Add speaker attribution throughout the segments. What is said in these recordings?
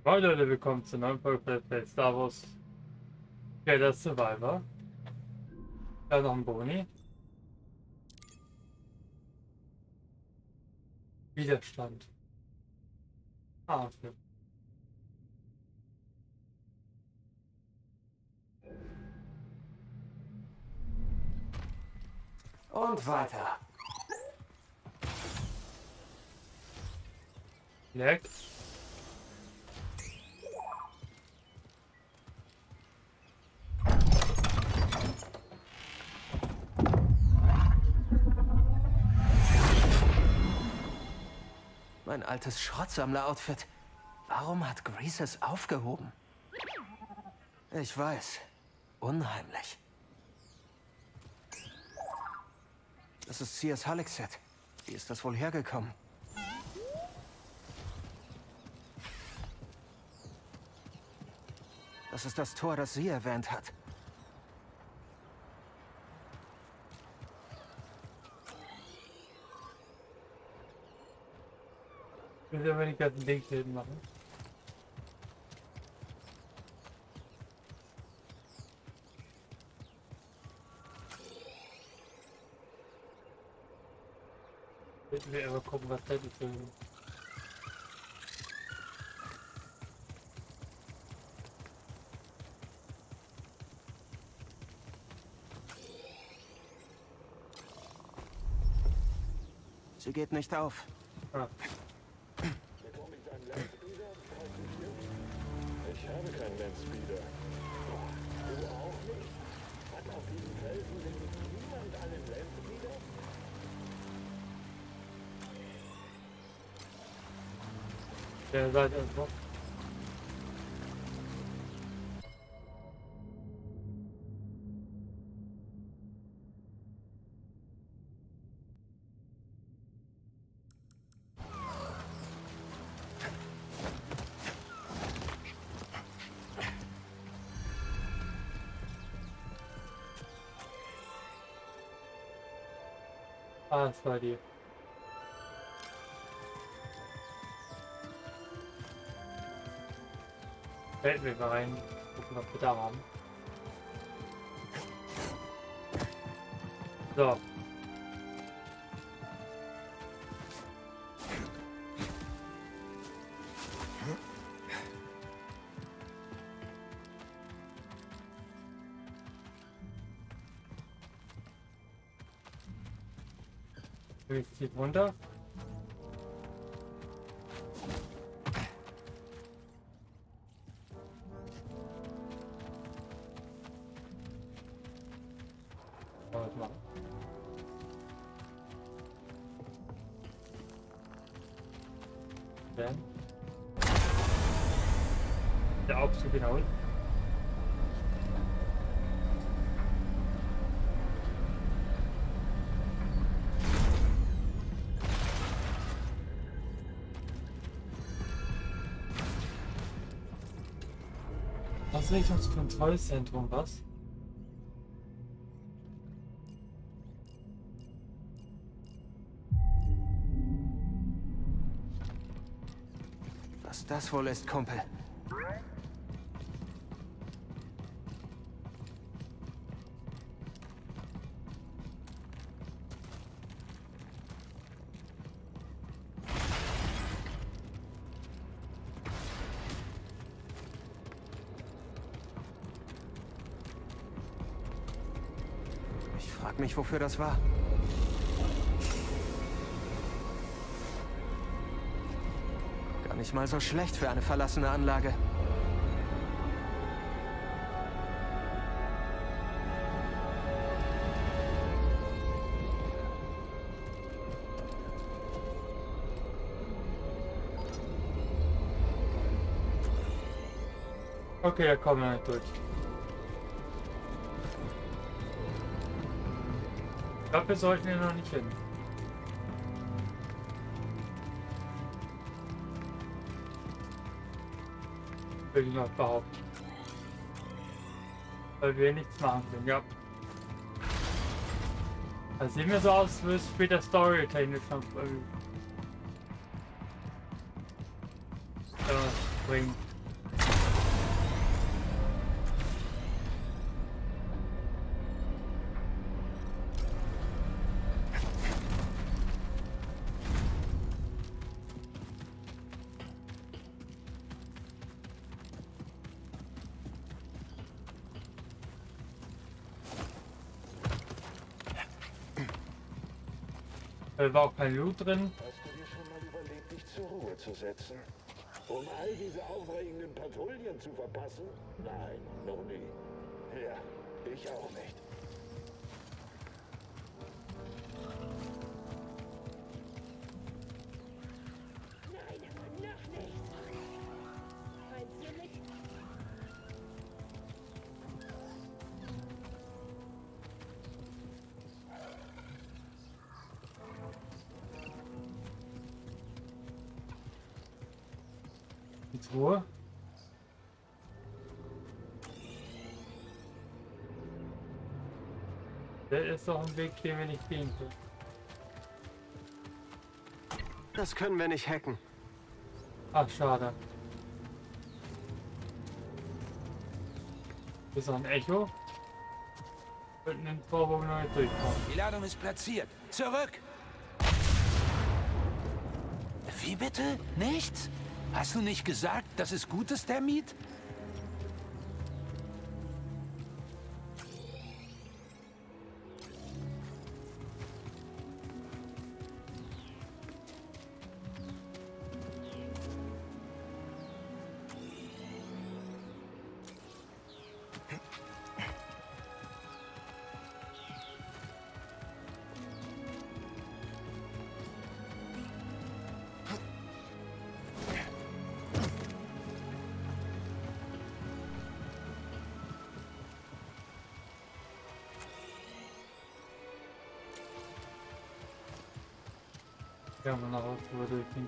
Speaker 1: Hallo Leute, willkommen zur neuen Folge von Let's Play Star Wars Jedi Survivor. Da noch ein Boni. Widerstand. Ah, okay.
Speaker 2: Und weiter.
Speaker 1: Leck.
Speaker 2: Mein altes Schrottsammler-Outfit. Warum hat Grease es aufgehoben? Ich weiß. Unheimlich. Das ist C.S. Halleck-Set. Wie ist das wohl hergekommen? Das ist das Tor, das sie erwähnt hat.
Speaker 1: Ich will aber die ganzen Links hinten machen. Ich will aber gucken, was das ist.
Speaker 2: Sie geht nicht auf.
Speaker 1: Ah.
Speaker 3: Ich habe keinen Landspeeder. Du auch nicht? Hat auf diesem Felsen nämlich niemand einen Landspeeder?
Speaker 1: Der seid einfach. Ah, das war die. Fällt mir mal rein. Gucken, was wir da haben. So. Jetzt zieht runter. Was machen? Dann. Der Aufzug genau. Ausrichtungskontrollzentrum, was?
Speaker 2: Was das wohl ist, Kumpel. Ich frag mich, wofür das war. Gar nicht mal so schlecht für eine verlassene Anlage.
Speaker 1: Okay, da kommen wir nicht durch. Ich glaube, wir sollten hier noch nicht hin. Will ich mal behaupten. Weil wir nichts machen können, ja. Das sieht mir so aus, als würde es später storytechnisch noch was bringen. Da war auch kein Loot drin.
Speaker 3: Hast du dir schon mal überlegt, dich zur Ruhe zu setzen? Um all diese aufregenden Patrouillen zu verpassen? Nein, noch nie. Ja, ich auch nicht.
Speaker 4: Nein, noch nicht. Meinst du nicht?
Speaker 1: Die Truhe. Der ist doch ein Weg, den wir nicht gehen können.
Speaker 2: Das können wir nicht hacken.
Speaker 1: Ach, schade. Ist noch ein Echo. Und ein Tor, wo wir noch nicht durchkommen.
Speaker 5: Die Ladung ist platziert. Zurück! Wie bitte? Nichts? Hast du nicht gesagt, dass es gut ist, Termit?
Speaker 1: Ja, mal nach Hause durchgehen.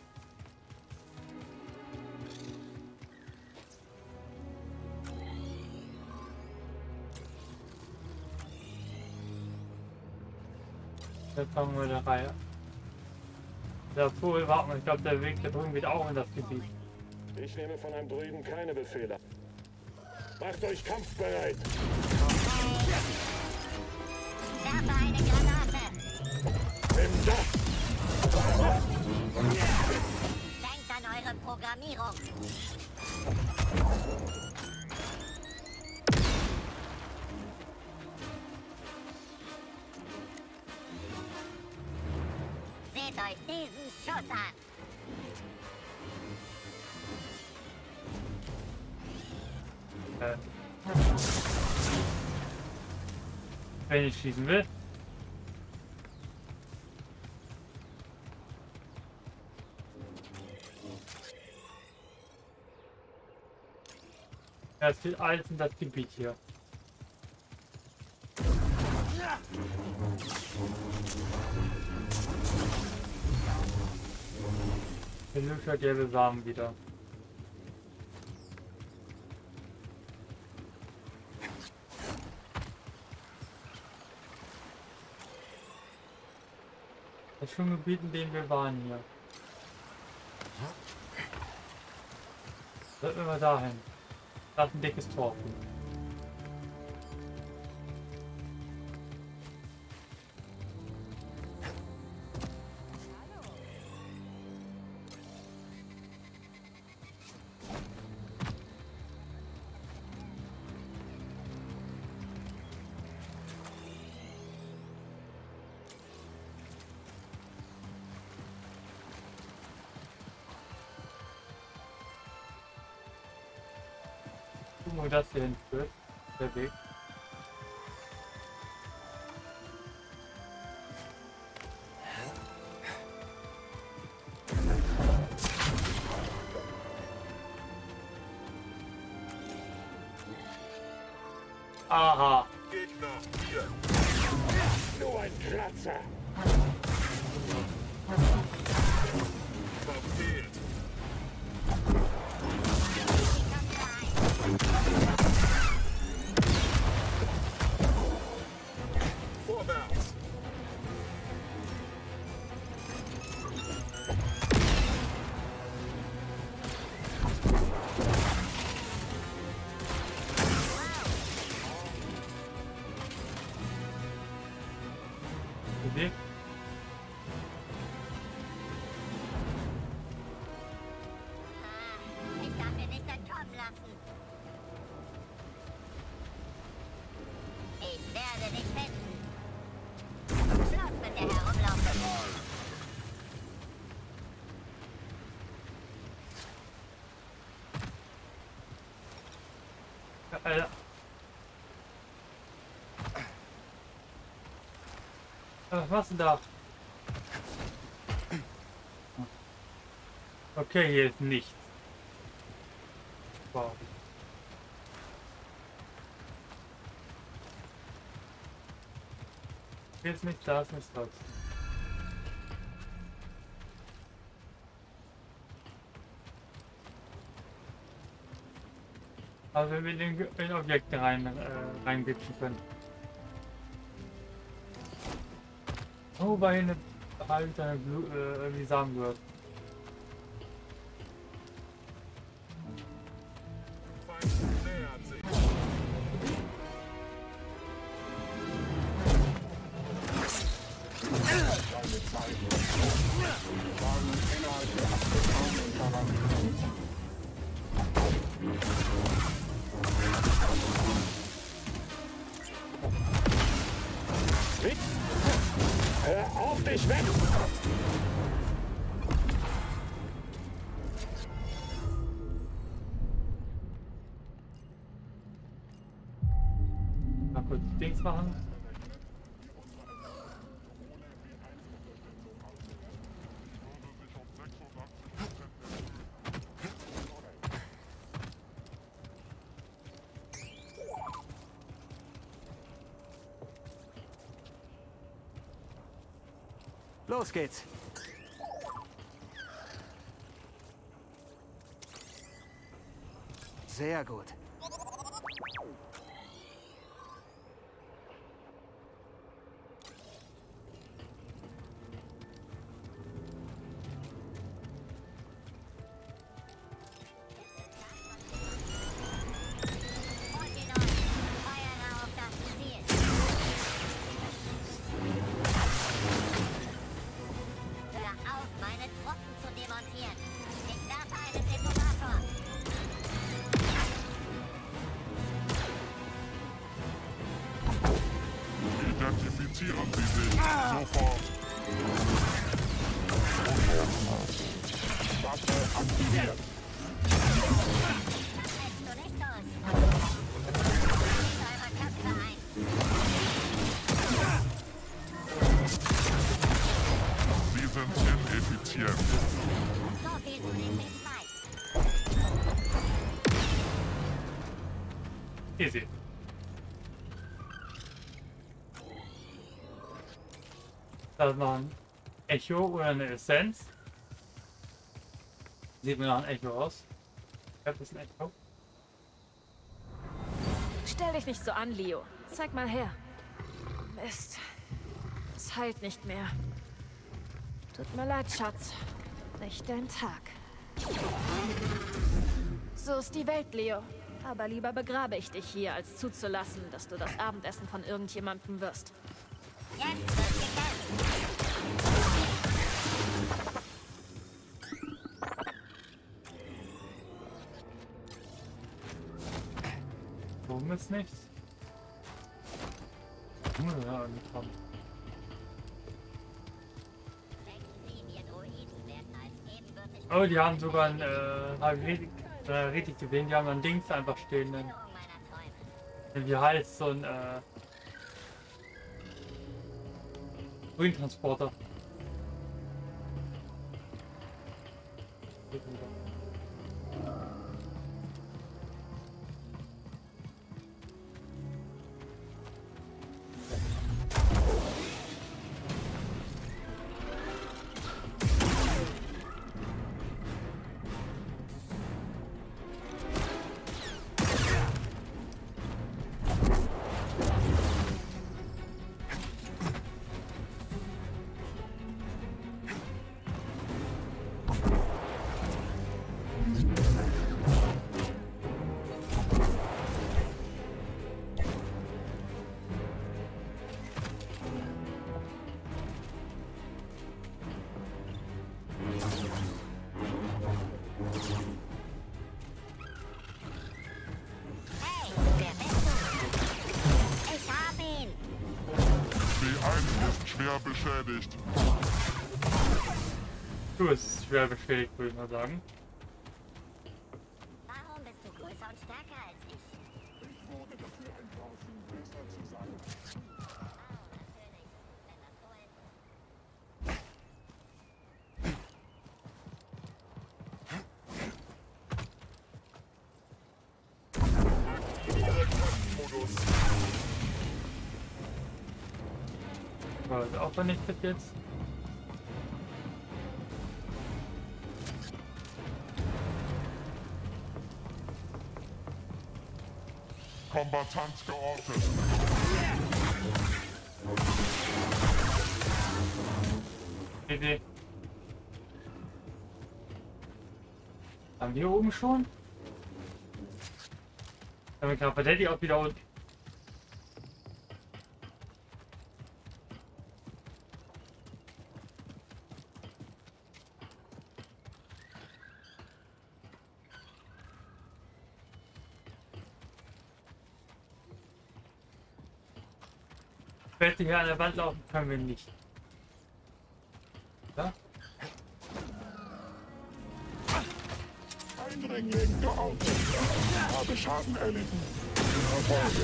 Speaker 1: Jetzt fangen wir der Reihe. Der Pool, warte mal, ich glaube der Weg da drüben geht auch in das Gebiet.
Speaker 3: Ich nehme von einem Druiden keine Befehle. Macht euch kampfbereit!
Speaker 4: Werfe eine Granate.
Speaker 3: Nimm das!
Speaker 4: Denkt an eure Programmierung. Seht euch diesen Schuss an.
Speaker 1: Wenn ich schießen will. Ja, es geht alles in das Gebiet hier. Der Lüscher gelbe Samen wieder. Das Schwimmgebiet, in dem wir waren hier. Sollten wir mal dahin. Da ist ein dickes Tor. Gucken, wo das hier hinführt. Der Weg. Aha.
Speaker 3: Gegner, hier! Nur ein Kratzer! Verfehlt! Vorwärts!
Speaker 1: Idee? Alter. Was machst du da? Okay, hier ist nichts. Wow. Hier ist nichts, da ist nichts raus. Also wenn wir in Objekte reingipsen können. Oh, bei eine halbe irgendwie Samen gehört.
Speaker 3: Hör auf dich weg!
Speaker 1: Mal kurz Dings machen.
Speaker 2: Los geht's. Sehr gut.
Speaker 4: Holt ihn euch. Feuer auf das Ziel. Hör auf, meine Truppen zu demontieren. Ich werfe einen Detonator.
Speaker 6: Identifizieren Sie sich sofort. Waffe aktiviert.
Speaker 4: Hältst du nicht aus? Eurer Köpfe ein.
Speaker 6: Sie sind ineffizient.
Speaker 4: So viel zu den Details.
Speaker 1: Easy. Da ist noch ein Echo oder eine Essenz. Sieht mir nach einem Echo aus. Ich glaube, das ist ein Echo.
Speaker 7: Stell dich nicht so an, Leo. Zeig mal her. Mist. Es heilt nicht mehr. Tut mir leid, Schatz. Nicht dein Tag. So ist die Welt, Leo. Aber lieber begrabe ich dich hier, als zuzulassen, dass du das Abendessen von irgendjemandem wirst.
Speaker 4: Jetzt wird gekämpft.
Speaker 1: Oben ist nichts. Ja, angekommen.
Speaker 4: Denken Sie, wir Droiden werden als ebenbürtig
Speaker 1: Oh, die haben sogar ein, hab ich richtig gesehen, die haben ein Dings einfach stehen.
Speaker 4: Führung meiner Träume.
Speaker 1: Wie heißt so ein, Grüntransporter.
Speaker 4: Hey, wer bist du? Ich hab ihn.
Speaker 6: B1 ist schwer beschädigt.
Speaker 1: Du bist schwer beschädigt, würde ich mal sagen.
Speaker 4: Warum bist du größer und stärker als ich?
Speaker 1: War das auch vernichtet jetzt?
Speaker 6: Kombatant geortet.
Speaker 1: Idee. Haben wir hier oben schon? Haben wir Krapadetti auch wieder unten? Wette hier an der Wand laufen können wir nicht. Ja?
Speaker 6: Eindringling geoutet. Habe Schaden erlitten. Erfolge.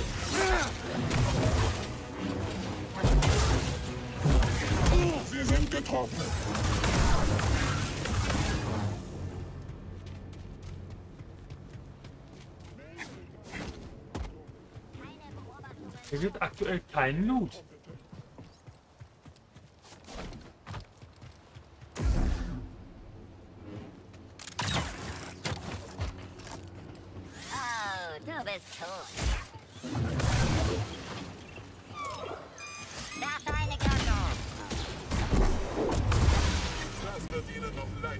Speaker 6: Sie sind getroffen.
Speaker 1: Hier gibt aktuell keinen Loot.
Speaker 4: Oh, du bist tot. Werfe eine Granate.
Speaker 6: Das wird Ihnen noch leid.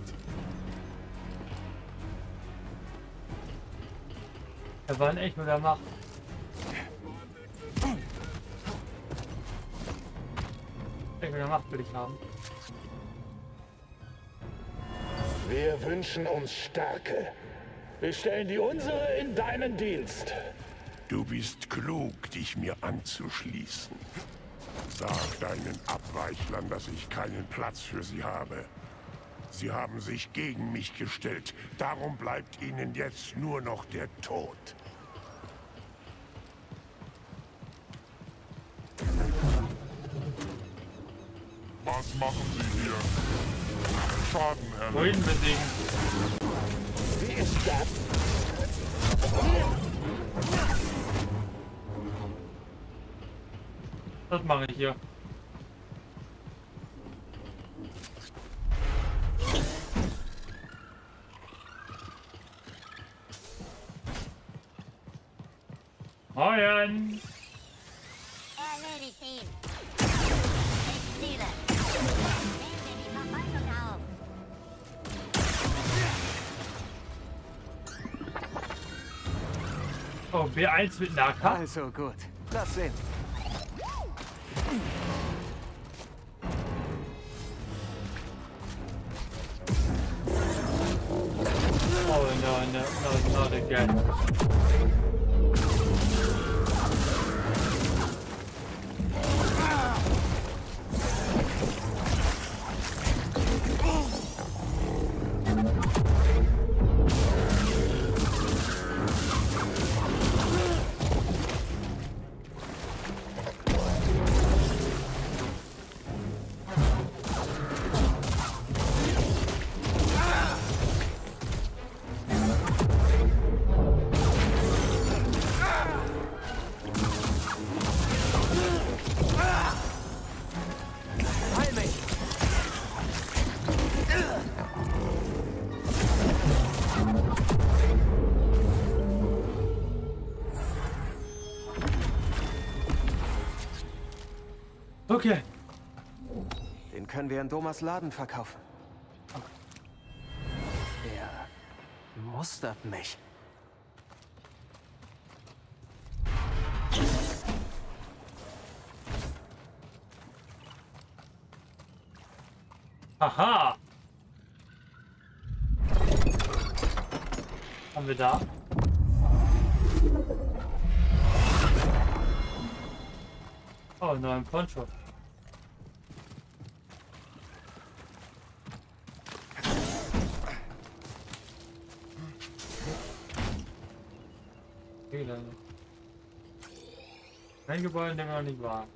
Speaker 1: Er war in echt mit der Macht. Echt mit der Macht will ich haben.
Speaker 3: Wir wünschen uns Stärke. Wir stellen die unsere in deinen Dienst.
Speaker 8: Du bist klug, dich mir anzuschließen. Sag deinen Abweichlern, dass ich keinen Platz für sie habe. Sie haben sich gegen mich gestellt. Darum bleibt ihnen jetzt nur noch der Tod.
Speaker 6: Was machen Sie hier? Schaden erlitten.
Speaker 1: Wohin besiegen?
Speaker 3: Wie ist das?
Speaker 1: Das mache ich hier. Moin!
Speaker 4: Erledigt ihn. Ich ziele. Nehmen wir die Verfolgung auf.
Speaker 1: Oh, B1 mit Nahkampf?
Speaker 2: Also gut. Lass sehen.
Speaker 1: Oh, no, not again. Okay.
Speaker 2: Den können wir in Domas Laden verkaufen. Er mustert mich.
Speaker 1: Aha! Haben wir da? Oh, nur ein Poncho. Wie lange? Ein Gebäude, in dem wir noch nicht waren.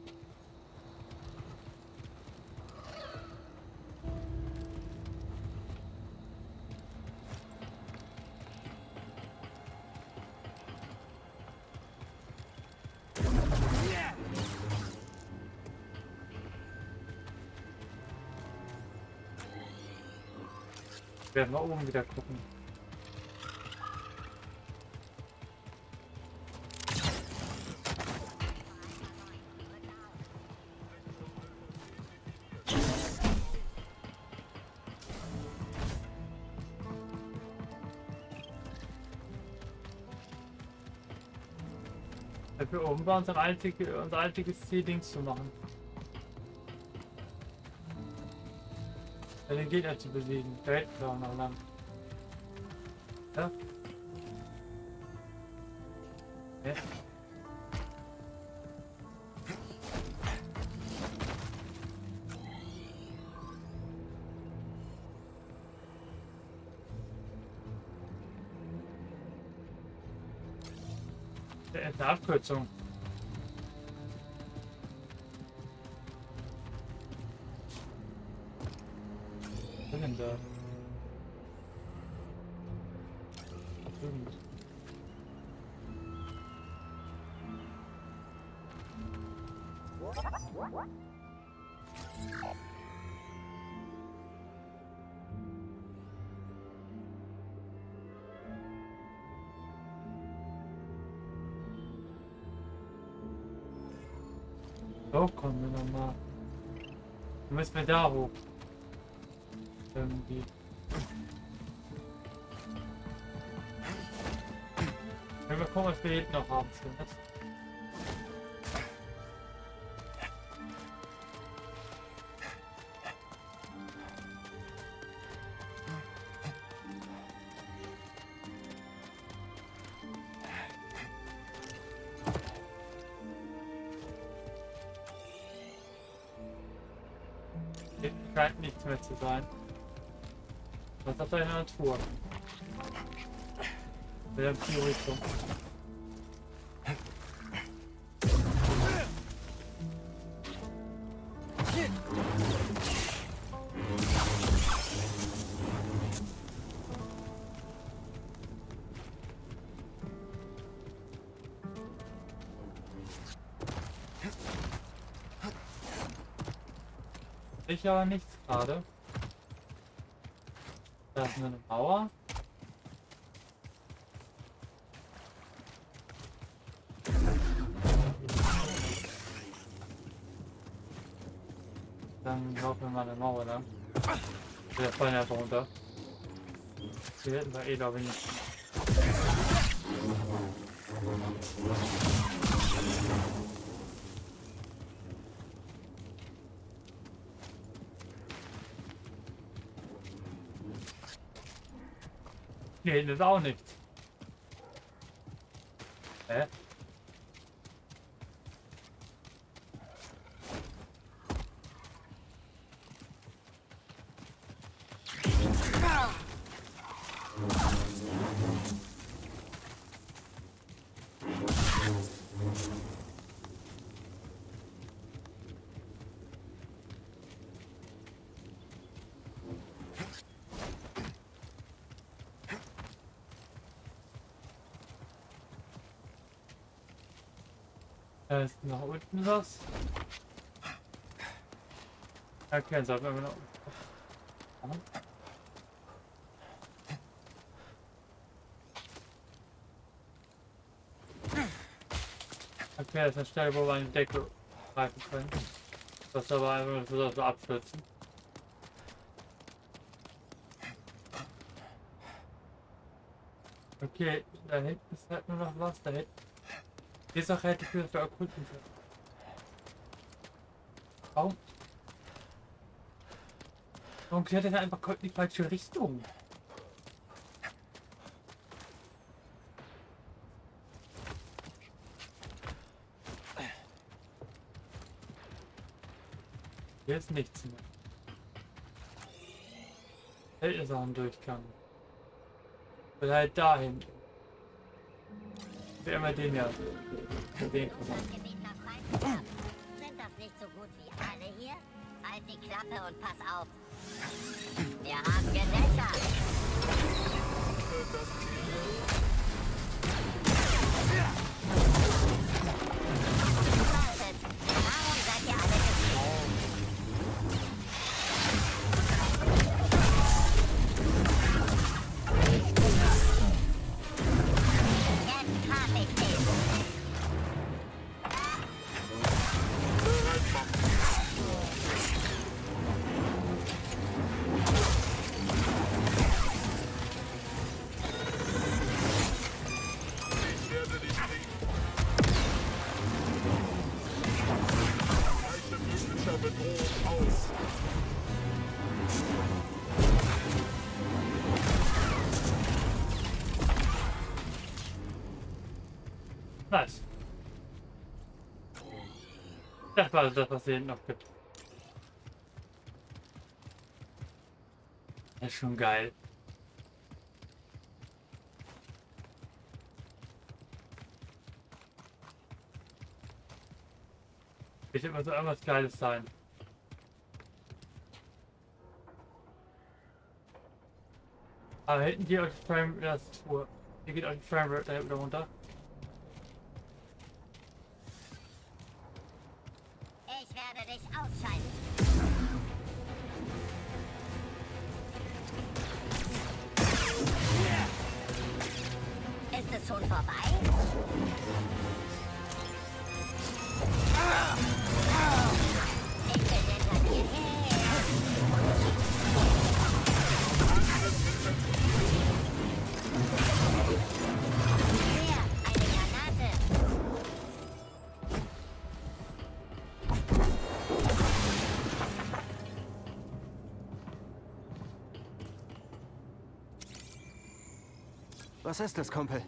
Speaker 1: Werden wir oben wieder gucken. Für oben war unser einziges Ziel, Dings zu machen. Den Gegner zu besiegen. Da hinten auch noch lang. Ja? Ja. Das ist eine Abkürzung. Was ist denn da? So, kommen wir nochmal. Dann müssen wir da hoch. Irgendwie. Wenn wir gucken, was wir hinten noch haben. Hier scheint nichts mehr zu sein. Was ist eine Natur? Wir haben die Richtung. Ich aber nichts gerade. Da ist eine Mauer. Dann laufen wir mal eine Mauer lang. Wir fallen einfach runter. Hier hätten wir glaube ich nicht. Hier hinten ist auch nichts. Hä? Da ist nach unten was. Okay, sollten wir noch. Okay, das ist eine Stelle, wo wir eine Decke greifen können. Das aber einfach so abstürzen. Okay, da hinten ist halt nur noch was. Da hinten. Hier ist auch relativ viel für Okkulten. Warum? Warum klettert er einfach in die falsche Richtung? Hier ist nichts mehr. Hier ist auch ein Durchgang. Vielleicht da hinten. Wie immer den ja. Den
Speaker 4: Das Gebiet nach Feinden haben. Sind das nicht so gut wie alle hier? Halt die Klappe und pass auf. Wir haben Gesellschaft. Wartet. Warum seid ihr alle geflohen? Jetzt hab ich den.
Speaker 6: Ich werde dich nicht. Weiche möglicher Bedrohung aus.
Speaker 1: Nice. Das war das, was es hinten noch gibt. Das ist schon geil. Wird immer so irgendwas Geiles sein. Aber hinten geht euch die Frame, das ist Tour. Hier geht euch die Framerate da wieder runter.
Speaker 4: Ich werde dich ausschalten. Ist es schon vorbei? Ich bin hinter dir her. Hier, eine Granate.
Speaker 2: Was ist das, Kumpel?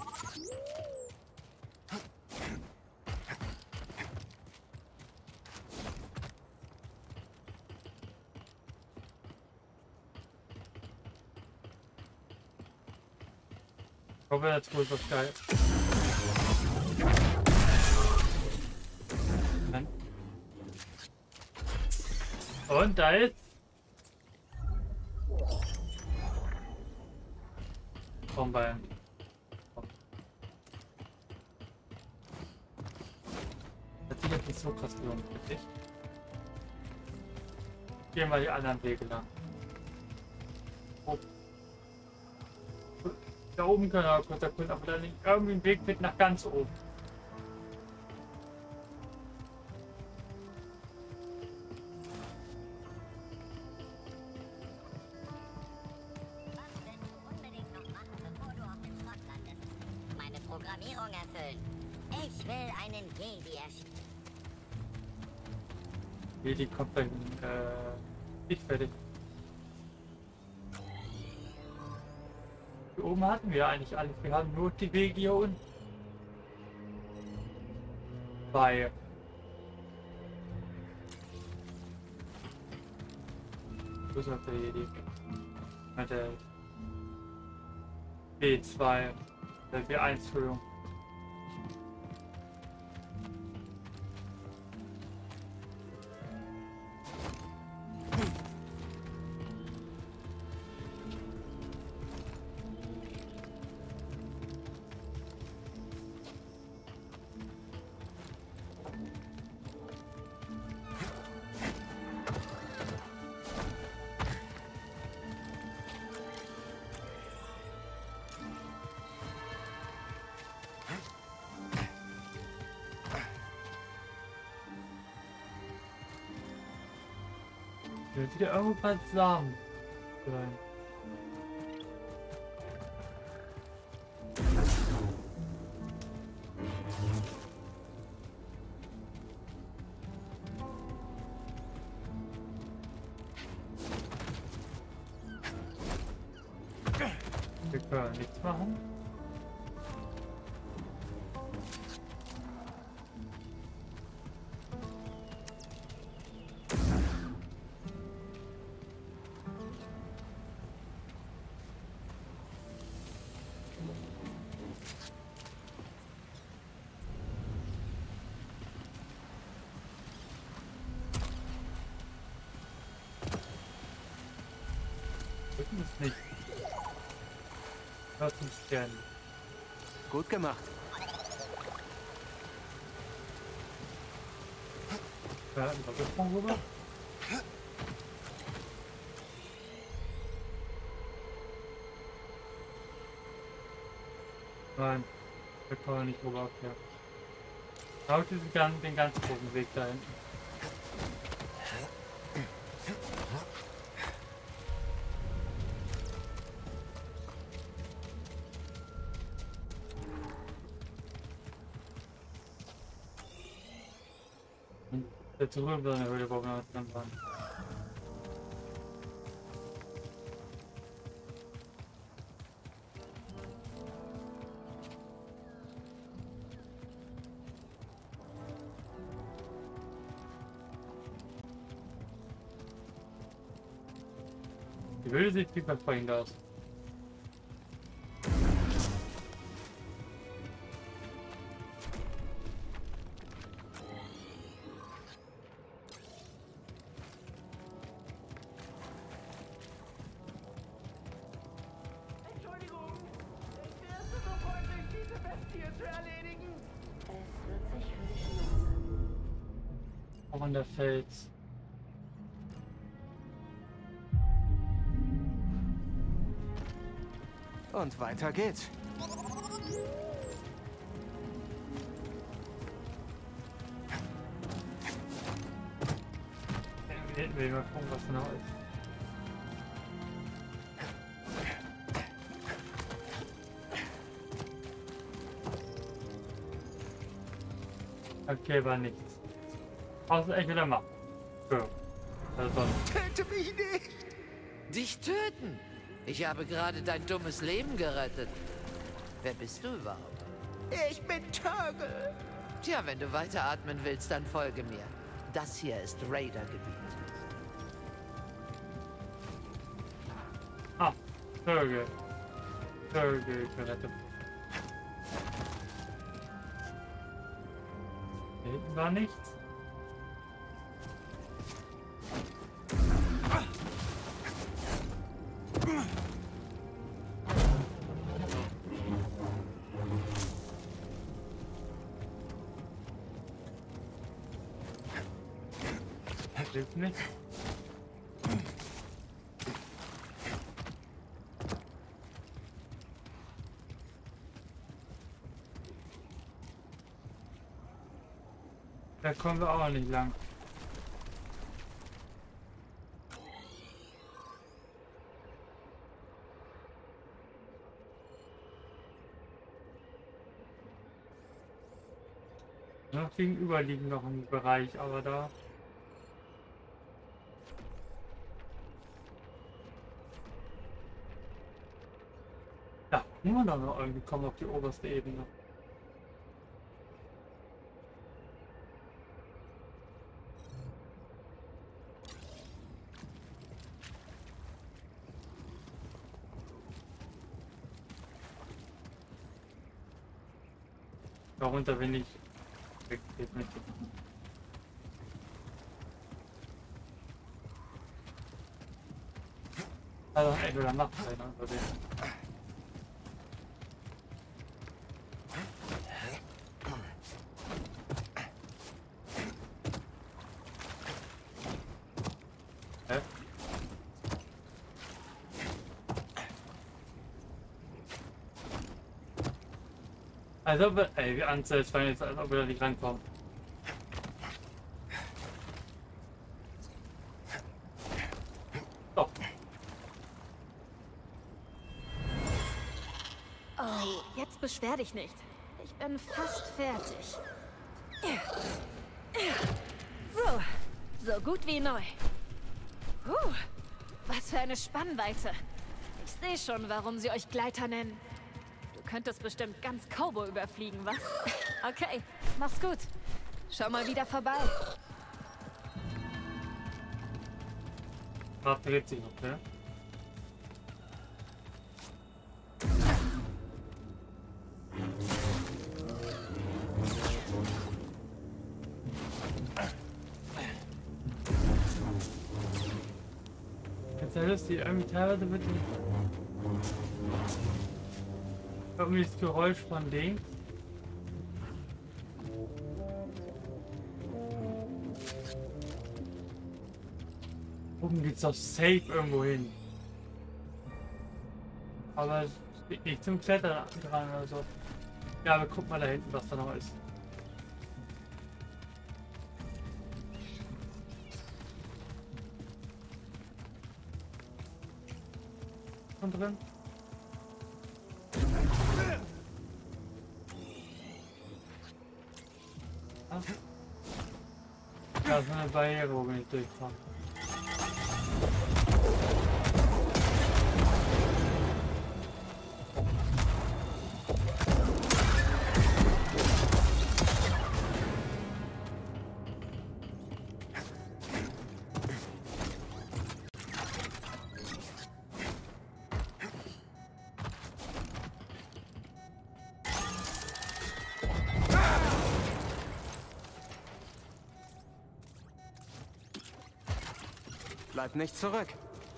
Speaker 1: Ich hoffe, jetzt wohl was geil. Nein. Und da ist. Bombe. Das sieht jetzt nicht so krass gelohnt, finde ich. Gehen wir die anderen Wege lang. Oh. Da oben können wir kurz erkunden, aber da nicht irgendwie ein Weg mit nach ganz oben.
Speaker 4: Was willst du unbedingt noch machen, bevor du auf dem Schrott landest? Meine Programmierung erfüllen. Ich will einen Jedi erschießen.
Speaker 1: Hier, die kommt dann nicht fertig. Hier oben hatten wir eigentlich alles. Wir haben nur die Wege hier unten. Bei. Wo ist der Jedi? Mit der B2. Der B1, Entschuldigung. Wird wieder irgendwas Samen sein. Wir können nichts machen. nicht. Was zum Scannen.
Speaker 2: Gut gemacht.
Speaker 1: Ja, ein Doppelsprung rüber. Nein, da kann man nicht rüber abkehren. Schau den ganz großen Weg da hinten. Und der zurück in der Höhle, wo wir dran waren. Die Höhle sieht vielversprechend aus.
Speaker 9: Entschuldigung, ich wäre so freundlich, diese Bestie zu erledigen. Es wird sich für dich lohnen.
Speaker 1: Auch an der Fels.
Speaker 2: Und weiter geht's.
Speaker 1: Wir mal gucken, was noch ist. Okay, war nichts. Außer ich wieder machen. So. Also,
Speaker 5: Töte mich nicht! Dich töten? Ich habe gerade dein dummes Leben gerettet. Wer bist du überhaupt? Ich bin Turgle. Tja, wenn du weiteratmen willst, dann folge mir. Das hier ist Raider-Gebiet.
Speaker 1: ah, Turgle. Turgle gerettet. Hier hinten war nichts. Hilft nicht. Da kommen wir auch nicht lang. Noch gegenüber liegen noch ein Bereich, aber da. Ja, nur noch irgendwie kommen auf die oberste Ebene. Darunter bin ich. Geht nicht. Also entweder macht keiner über den. Hä? Also, ey, wie anzählt, wenn jetzt, als ob wir da nicht rankommen. Doch.
Speaker 7: Oh, jetzt beschwer dich nicht. Ich bin fast fertig. So gut wie neu. Was für eine Spannweite. Ich sehe schon, warum sie euch Gleiter nennen. Du könntest bestimmt ganz Cowboy überfliegen, was? Okay, mach's gut. Schau mal wieder vorbei.
Speaker 1: Ach, dreht sich noch, ne? Jetzt sehr lustig. Irgendwie teilweise wird irgendwie das Geräusch von links. Oben geht's doch safe irgendwo hin. Aber es steht nicht zum Klettern dran oder so. Ja, aber guck mal da hinten, was da noch ist. Und drin? Ah. Da ist eine Barriere, wo wir nicht durchfahren.
Speaker 2: Bleib nicht zurück.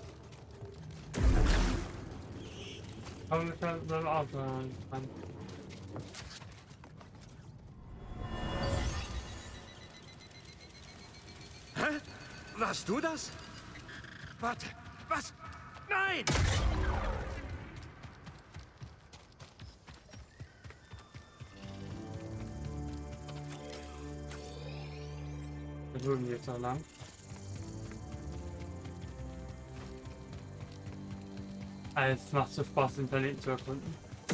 Speaker 1: Komm mit dem Auto an.
Speaker 2: Hä? Warst du das? Warte, was? Nein!
Speaker 1: Wir würden jetzt noch lang. Es macht so Spaß, den Planeten zu erkunden.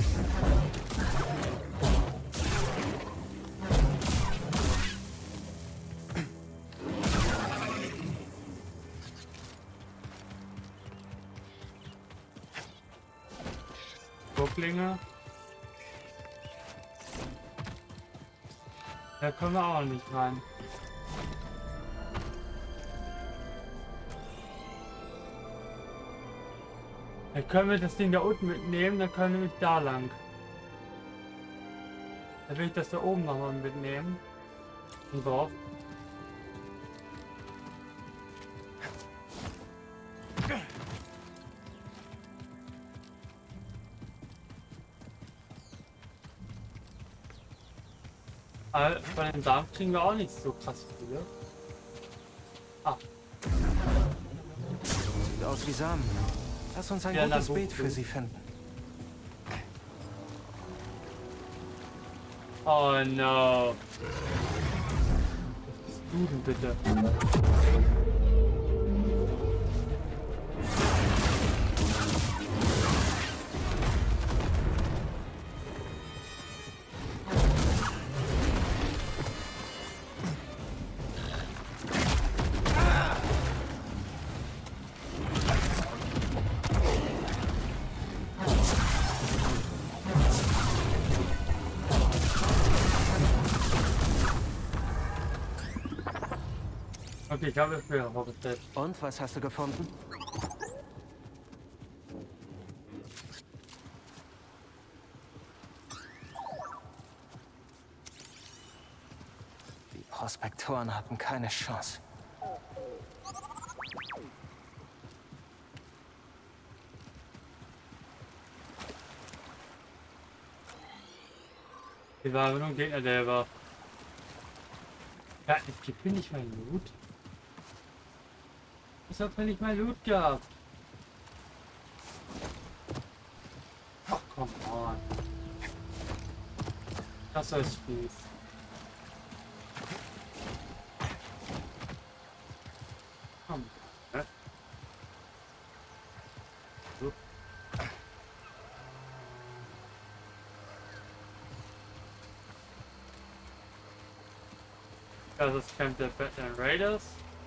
Speaker 1: Gucklinge. Da kommen wir auch nicht rein. Dann können wir das Ding da unten mitnehmen, dann können wir nämlich da lang. Dann will ich das da oben nochmal mitnehmen. Und drauf. Aber von den Samen kriegen wir auch nicht so krass viele. Ah.
Speaker 2: Sieht aus wie Samen. Lass uns ein
Speaker 1: Ja,
Speaker 2: gutes
Speaker 1: na,
Speaker 2: Beet für sie finden.
Speaker 1: Oh no. Was bist du denn bitte? Okay, ich habe es mir vorgestellt.
Speaker 2: Und, was hast du gefunden? Die Prospektoren hatten keine Chance.
Speaker 1: Die war nur ein Gegner, der war... Ja, ich gebe mir nicht mein Loot. Was hat mir nicht mein Loot gehabt? Ach, come on. Das ist fies. Komm. Hä? So. Das ist Camp der Batman Raiders.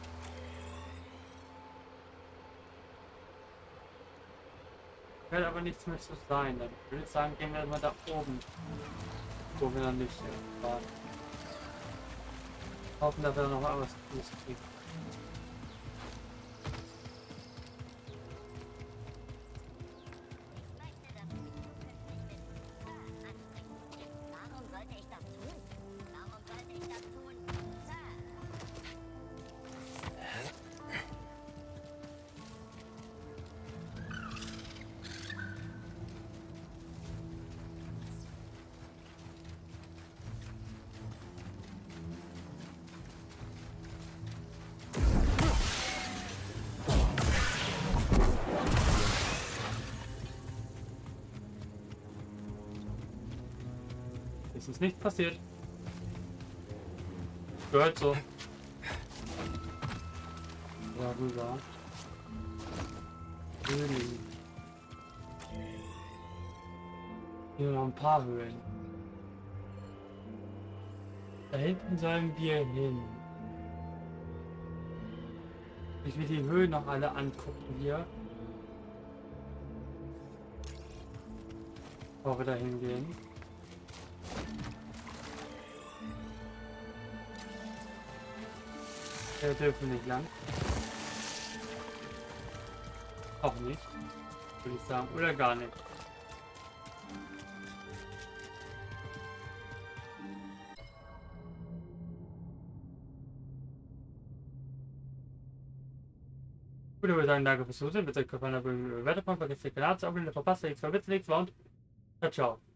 Speaker 1: Wird aber nichts mehr zu sein. Dann würde ich sagen, gehen wir mal da oben. Wo wir dann nicht waren. Hoffen, dass wir noch mal was Gutes kriegen.
Speaker 4: Warum sollte ich das tun? Warum sollte ich das tun? Sir?
Speaker 1: Es ist nichts passiert. Gehört so. Darüber. Höhlen. Hier noch ein paar Höhlen. Da hinten sollen wir hin. Ich will die Höhen noch alle angucken hier. Bevor wir da hingehen. Wir dürfen nicht lang. Auch nicht, würde ich sagen. Oder gar nicht. Gut, ich würde sagen, danke fürs Zusehen. Bitte gefallen, abonnieren, Bewertung, vergesst den Kanal zu abonnieren, verpasst nichts, verwitzt nichts und ciao.